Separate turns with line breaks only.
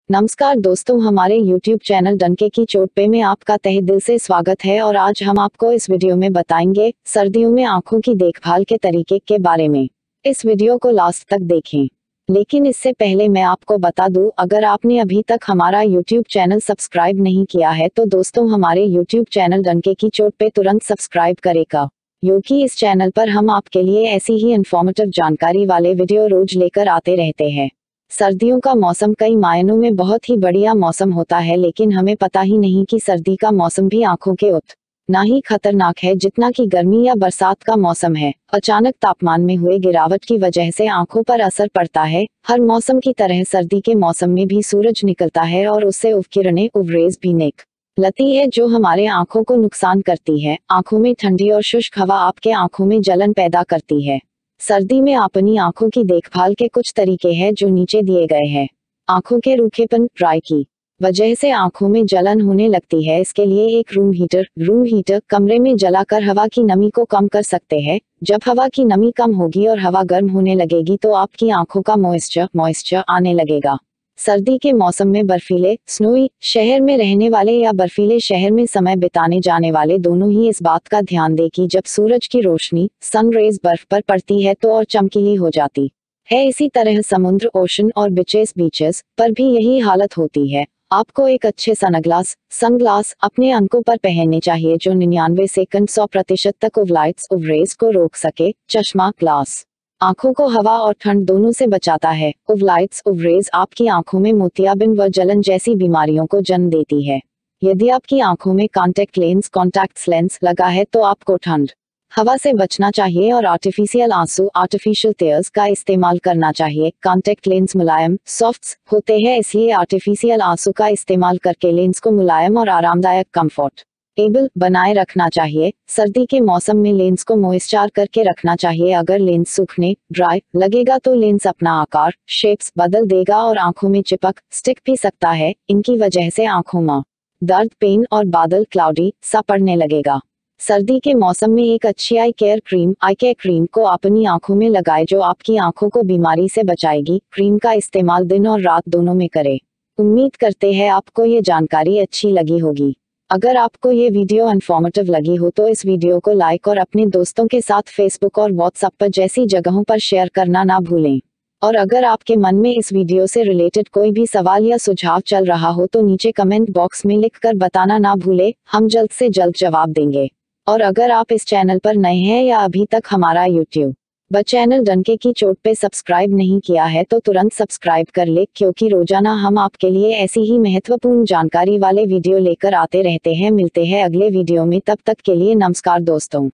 नमस्कार दोस्तों, हमारे YouTube चैनल डंके की चोट पे में आपका तहे दिल से स्वागत है। और आज हम आपको इस वीडियो में बताएंगे सर्दियों में आंखों की देखभाल के तरीके के बारे में। इस वीडियो को लास्ट तक देखें। लेकिन इससे पहले मैं आपको बता दूं, अगर आपने अभी तक हमारा YouTube चैनल सब्सक्राइब नहीं किया है तो दोस्तों हमारे YouTube चैनल डंके की चोट पे तुरंत सब्सक्राइब करेगा, क्योंकि इस चैनल पर हम आपके लिए ऐसी ही इन्फॉर्मेटिव जानकारी वाले वीडियो रोज लेकर आते रहते हैं। सर्दियों का मौसम कई मायनों में बहुत ही बढ़िया मौसम होता है, लेकिन हमें पता ही नहीं कि सर्दी का मौसम भी आंखों के उतना ही खतरनाक है जितना कि गर्मी या बरसात का मौसम है। अचानक तापमान में हुए गिरावट की वजह से आंखों पर असर पड़ता है। हर मौसम की तरह सर्दी के मौसम में भी सूरज निकलता है और उससे उवकिरणें उवरेज भी निकलती है जो हमारे आंखों को नुकसान करती है। आंखों में ठंडी और शुष्क हवा आपके आंखों में जलन पैदा करती है। सर्दी में अपनी आंखों की देखभाल के कुछ तरीके हैं जो नीचे दिए गए हैं। आंखों के रूखेपन ड्राई की वजह से आंखों में जलन होने लगती है। इसके लिए एक रूम हीटर कमरे में जलाकर हवा की नमी को कम कर सकते हैं। जब हवा की नमी कम होगी और हवा गर्म होने लगेगी तो आपकी आंखों का मॉइस्चर आने लगेगा। सर्दी के मौसम में बर्फीले स्नोई शहर में रहने वाले या बर्फीले शहर में समय बिताने जाने वाले दोनों ही इस बात का ध्यान दें कि जब सूरज की रोशनी सन रेज बर्फ पर पड़ती है तो और चमकीली हो जाती है। इसी तरह समुद्र ओशन और बीचेस पर भी यही हालत होती है। आपको एक अच्छे सनग्लास अपने आंखों पर पहनने चाहिए जो 99 से 100% तक उवरेज को रोक सके। चश्मा ग्लास आंखों को हवा और ठंड दोनों से बचाता है। उवरेज आपकी आंखों में मोतियाबिंद व जलन जैसी बीमारियों को जन्म देती है। यदि आपकी आंखों में कॉन्टैक्ट लेंस लगा है तो आपको ठंड हवा से बचना चाहिए और आर्टिफिशियल टेयर्स का इस्तेमाल करना चाहिए। कॉन्टैक्ट लेंस मुलायम सॉफ्ट्स होते हैं, इसलिए आर्टिफिशियल आंसू का इस्तेमाल करके लेंस को मुलायम और आरामदायक कंफर्टेबल बनाए रखना चाहिए। सर्दी के मौसम में लेंस को मॉइस्चर करके रखना चाहिए। अगर लेंस सूखने ड्राई लगेगा तो लेंस अपना आकार शेप्स बदल देगा और आंखों में स्टिक भी सकता है। इनकी वजह से आंखों में दर्द, पेन और बादल क्लाउडी सा पड़ने लगेगा। सर्दी के मौसम में एक अच्छी आई केयर क्रीम को अपनी आंखों में लगाए जो आपकी आंखों को बीमारी से बचाएगी। क्रीम का इस्तेमाल दिन और रात दोनों में करें। उम्मीद करते हैं आपको ये जानकारी अच्छी लगी होगी। अगर आपको ये वीडियो इन्फॉर्मेटिव लगी हो तो इस वीडियो को लाइक और अपने दोस्तों के साथ फेसबुक और व्हाट्सएप पर जैसी जगहों पर शेयर करना ना भूलें। और अगर आपके मन में इस वीडियो से रिलेटेड कोई भी सवाल या सुझाव चल रहा हो तो नीचे कमेंट बॉक्स में लिखकर बताना ना भूलें, हम जल्द से जल्द जवाब देंगे। और अगर आप इस चैनल पर नए हैं या अभी तक हमारा YouTube चैनल डंके की चोट पे सब्सक्राइब नहीं किया है तो तुरंत सब्सक्राइब कर ले, क्योंकि रोजाना हम आपके लिए ऐसी ही महत्वपूर्ण जानकारी वाले वीडियो लेकर आते रहते हैं। मिलते हैं अगले वीडियो में, तब तक के लिए नमस्कार दोस्तों।